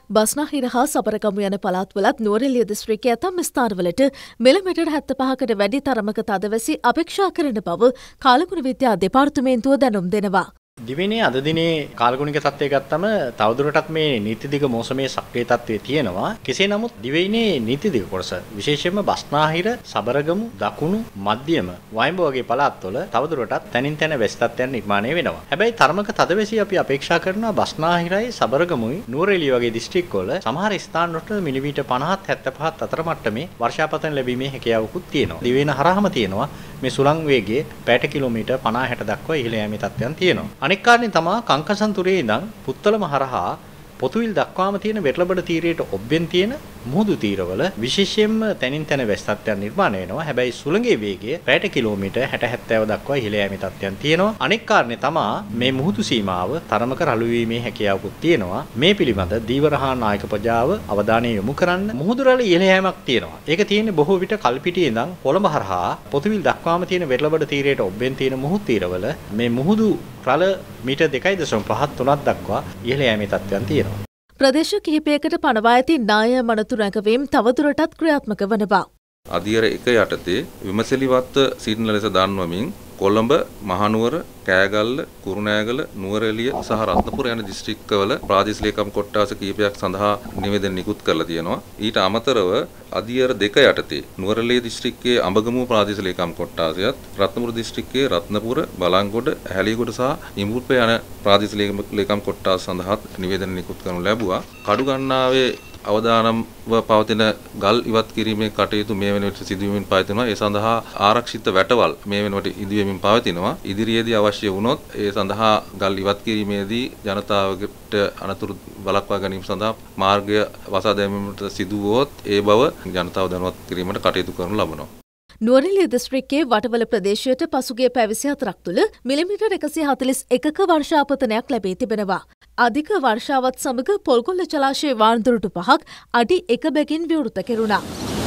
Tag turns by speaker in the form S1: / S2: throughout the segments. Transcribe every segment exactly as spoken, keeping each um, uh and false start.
S1: බස්නාහිර හා සබරගමු යන පළාත්වලත් නුවරඑළිය දිස්ත්‍රික්කයේ ඇතැම් ස්ථානවලට මිලිමීටර් හැත්තෑපහකට වැඩි තරමක තදවැසි අපේක්ෂා කරන බව කාලගුණ විද්‍යා දෙපාර්තමේන්තුව දැනුම් දෙනවා.
S2: දිවයිනේ අද දිනේ කාලගුණික තත්ත්වය ගත්තම තවදුරටත් මේ නීතිදිග මෝසමේ සක්‍රිය තත්ත්වයේ තියෙනවා. කෙසේ නමුත් දිවයිනේ නීතිදිග කොටස විශේෂයෙන්ම බස්නාහිර, සබරගමු, දකුණු, මධ්‍යම, වයඹ වගේ පළාත්වල තවදුරටත් තනින් තන වැසි තත්ත්වයන් නිර්මාණය වෙනවා. හැබැයි තරමක තදවැසි අපි අපේක්ෂා කරනවා බස්නාහිරයි, සබරගමුයි, නුවරඑළිය වගේ දිස්ත්‍රික්කවල සමහර ස්ථානවලට මිලිමීටර් පනහත් හැත්තෑපහත් අතර මට්ටමේ වර්ෂාපතන ලැබීමේ හැකියාවකුත් තියෙනවා. දිවයින හරහාම තියෙනවා මේ සුළං වේගයේ පැයට කිලෝමීටර් පනහ හැට දක්වා ඉහළ යෑමේ තත්ත්වයන් තියෙනවා. අනෙක් කාරණේ තමයි කංකසන්තුරේ ඉඳන් පුත්තලම හරහා පොතුවිල් දක්වාම තියෙන වෙරළබඩ තීරයට ඔබ්බෙන් තියෙන මුහුදු තීරවල විශේෂයෙන්ම තනින් තන වැසි තත්ත්වයන් නිර්මාණය වෙනවා. හැබැයි සුළඟේ වේගය පැයට කිලෝමීටර් හැට හැත්තෑව දක්වා ඉහළ යෑමේ තත්ත්වයන් තියෙනවා. අනෙක් කාරණේ තමයි මේ මුහුදු සීමාව තරමක රළු වීමේ හැකියාවකුත් තියෙනවා. මේ පිළිබඳ දීවරහා නායක ප්‍රජාව අවධානය යොමු කරන්න. මුහුදු රළ ඉහළ යෑමක් තියෙනවා. ඒක තියෙන්නේ බොහෝ විට කල්පිටියේ ඉඳන් කොළඹ හරහා පොතුවිල් දක්වාම තියෙන වෙරළබඩ තීරයට ඔබ්බෙන් තියෙන මුහුදු තීරවල මේ මුහුදු රළ මීටර් දෙකයි දශම පහක් තුනක් දක්වා ඉහළ යෑමේ තත්ත්වයන් තියෙනවා.
S1: ප්‍රදේශ කිහිපයකට පනවා ඇති ණය මනතු රැකවීම තවදුරටත් ක්‍රියාත්මක වනවා.
S3: අධියර එක යටතේ විමසලිවත්ව සිටින ලෙස දන්වමින් කොළඹ, මහනුවර, කෑගල්ල, කුරුණෑගල, නුවරඑළිය සහ රත්නපුර යන දිස්ත්‍රික්කවල ප්‍රාදේශීය ලේකම් කොට්ටාස කිහිපයක් සඳහා නිවේදන නිකුත් කරලා තියෙනවා. ඊට අමතරව අධියර දෙක යටතේ නුවරඑළිය දිස්ත්‍රික්කයේ අඹගමුව ප්‍රාදේශීය ලේකම් කොට්ටාසයත්, රත්නපුර දිස්ත්‍රික්කයේ රත්නපුර, බලංගොඩ, ඇහැලියගොඩ සහ ඉඹුල්පේ යන ප්‍රාදේශීය ලේකම් කොට්ටාස සඳහා නිවේදන නිකුත් කරනු ලැබුවා. කඩුගන්නාවේ අවදානම්ව පවතින ගල් ඉවත් කිරීමේ කටයුතු මේ වෙනකොට සිදුවීමෙන් පවතිනවා. ඒ සඳහා ආරක්ෂිත වැටවල් මේ වෙනකොට ඉදිවෙමින් පවතිනවා. ඉදිරියේදී අවශ්‍ය වුණොත් ඒ සඳහා ගල් ඉවත් කිරීමේදී ජනතාවකට අනතුරු වළක්වා ගැනීම සඳහා මාර්ගය වසා දැමීමට සිදු වුවොත් ඒ බව ජනතාව දැනුවත් කිරීමට කටයුතු කරනු ලබනවා.
S1: නුවරඑළිය දිස්ත්‍රික්කයේ වටවල ප්‍රදේශයට පසුගිය පැය විසිහතරක් තුළ මිලිමීටර් එකසිය හතළිස් එකක වර්ෂාපතනයක් ලැබී තිබෙනවා. අධික වර්ෂාවත් සමග පොල්ගොල්ල ජලාශයේ වාන්දුරුටු පහක් අඩි එක බැගින් විවෘත කෙරුණා.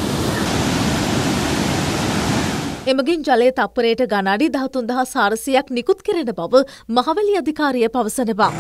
S1: එමගින් ජලය තප්පරයට ඝන අඩි දහතුන් දහස් හාරසියයක් නිකුත් කෙරෙන බව මහවැලි අධිකාරිය පවසනවා.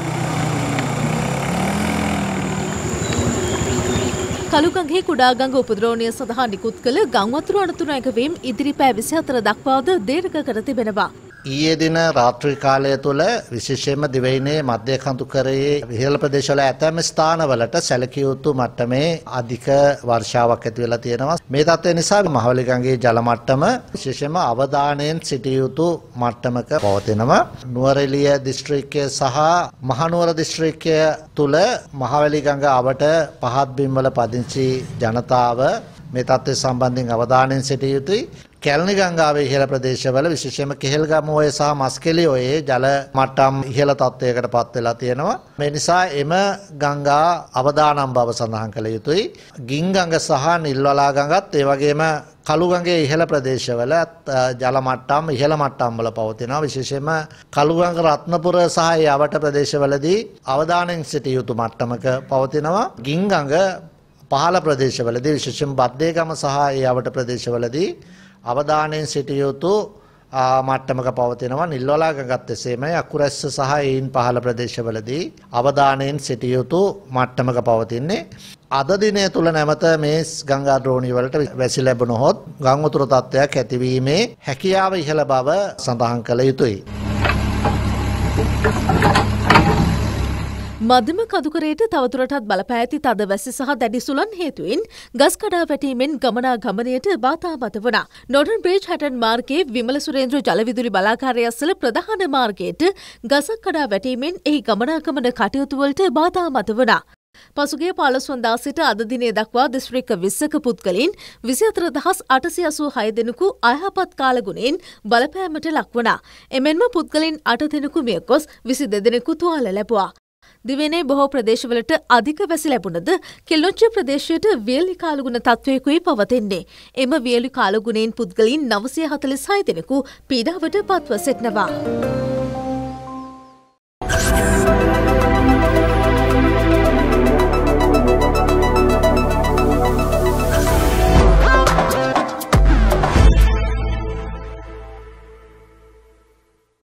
S1: කළුගඟේ කුඩාගඟ උපද්‍රවණය සඳහා නිකුත් කළ ගංවතුරු අනතුරු නැගවීම් ඉදිරි පැය විසිහතර දක්වාද දීර්ඝ කර තිබෙනවා.
S4: ඊයේ දින රාත්‍රී කාලය තුළ විශේෂයෙන්ම දිවයිනේ මධ්‍ය කඳුකරයේ ඉහළ ප්‍රදේශවල ඇතැම් ස්ථානවලට සැලකිය යුතු මට්ටමේ අධික වර්ෂාවක් ඇති වෙලා තියෙනවා. මේ තත්ත්වය නිසා මහවැලි ගඟේ ජල මට්ටම විශේෂයෙන්ම අවධානයෙන් සිටිය යුතු මට්ටමක පවතිනවා. නුවරඑළිය දිස්ත්‍රික්කය සහ මහනුවර දිස්ත්‍රික්කය තුළ මහවැලි ගඟ අවට පහත් බිම්වල පදිංචි ජනතාව මේ තත්ත්වය සම්බන්ධයෙන් අවධානයෙන් සිටිය යුතුයි. කැලණි ගංගාවේ ඉහළ ප්‍රදේශවල විශේෂයෙන්ම කෙහෙල්ගමුවේ සහ මස්කෙලියෝයේ ජල මට්ටම් ඉහළ තත්ත්වයකට පත් වෙලා තියෙනවා. මේ නිසා එම ගංගා අවදානම් බව සඳහන් කළ යුතුයි. ගින්ගඟ සහ නිල්වලා ගඟත් ඒ වගේම කළුගඟේ ඉහළ ප්‍රදේශවල ජල මට්ටම් ඉහළ මට්ටම් වල පවතිනවා. විශේෂයෙන්ම කළුගඟ රත්නපුර සහ ඒ අවට ප්‍රදේශවලදී අවදානයෙන් සිටිය යුතු මට්ටමක පවතිනවා. ගින්ගඟ පහළ ප්‍රදේශවලදී විශේෂයෙන් බද්දේගම සහ ඒ අවට ප්‍රදේශවලදී අවධානයෙන් සිටිය යුතු මට්ටමක පවතිනවා. නිල්වලා ගඟත් එසේමයි. අකුරැස්ස සහ ඒයින් පහළ ප්‍රදේශවලදී අවධානයෙන් සිටිය යුතු මට්ටමක පවතින්නේ. අද දිනය තුල නැවත මේ ගංගා ද්‍රෝණිය වලට වැසි ලැබුණොත් ගංගාතුරු තත්ත්වයක් ඇතිවීමේ හැකියාව ඉහළ බව සඳහන් කළ යුතුයි.
S1: මධ්‍යම කඳුකරයට තවදුරටත් බලපෑ ඇති තද වැසි සහ දැඩි සුළං හේතුවෙන් ගස් කඩා වැටීමෙන් ගමනාගමනයට බාධාමත වුණා. නොර්තන් බ්‍රිජ් හැටන් මාර්ගයේ විමල සුරේන්ද්‍ර ජලවිදුලි බලාගාරය අසල ප්‍රධාන මාර්ගයට ගසක් කඩා වැටීමෙන් එහි ගමනාගමන කටයුතු වලට බාධාමත වුණා. පසුගිය පහළොස් වනදා සිට අද දිනේ දක්වා දිස්ත්‍රික්ක විස්සක පුද්ගලයන් විසිහතර දහස් අටසිය අසූ හය දෙනෙකු අයහපත් කාලගුණයෙන් බලපෑමට ලක් වුණා. එමෙන්ම පුද්ගලයන් අට දෙනෙකු මිය ගොස් විසි දෙදෙනෙකු තුවාල ලැබුවා. දිවයිනේ බොහෝ ප්‍රදේශවලට අධික වැසි ලැබුණද කිල්ලොච්චිය ප්‍රදේශයට වියලි කාලගුණ තත්ත්වයකුයි පවතින්නේ. එම වියලි කාලගුණයෙන් පුද්ගලයන් නවසිය හතළිස් හය දෙනෙකු පීඩාවට පත්ව සිටිනවා.